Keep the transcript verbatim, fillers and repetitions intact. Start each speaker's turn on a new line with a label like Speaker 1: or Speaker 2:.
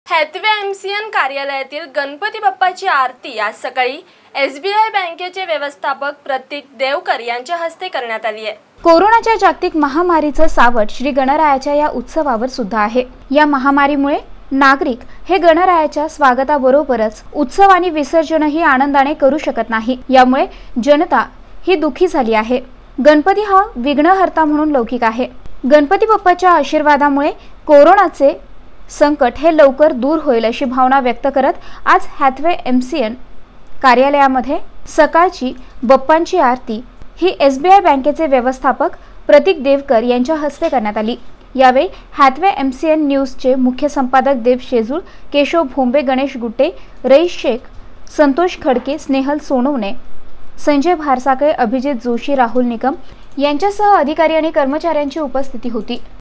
Speaker 1: Hathway MCN कार्यालयातील गणपती बाप्पाची आरती आज सकाळी एसबीआय बँकेचे व्यवस्थापक प्रतीक देवकर यांच्या हस्ते करण्यात आली आहे।
Speaker 2: कोरोनाच्या जागतिक महामारीचं सावट श्री गणरायाच्या या उत्सवावर सुद्धा आहे। या महामारीमुळे नागरिक हे गणरायाच्या स्वागताबरोबरच उत्सव आणि विसर्जनही आनंदाने करू शकत नाही। यामुळे जनता ही दुःखी झाली आहे। गणपती हा विघ्नहर्ता म्हणून लौकिक आहे। गणपती बाप्पाच्या आशीर्वादामुळे कोरोनाचे संकट हे लवकर दूर होईल अशी भावना व्यक्त करत आज हॅथवे एमसीएन कार्यालयामध्ये सकाळची बाप्पांची आरती ही एसबीआय बँकेचे व्यवस्थापक प्रतीक देवकर यांच्या हस्ते करण्यात आली। यावेळी हॅथवे एमसीएन न्यूजचे मुख्य संपादक देव शेजूळ, केशव भोंबे, गणेश गुट्टे, रईस शेख, संतोष खडके, स्नेहल सोनवणे, संजय भारसाकळे, अभिजित जोशी, राहुल निकम यांच्यासह अधिकारी आणि कर्मचाऱ्यांची उपस्थिती होती।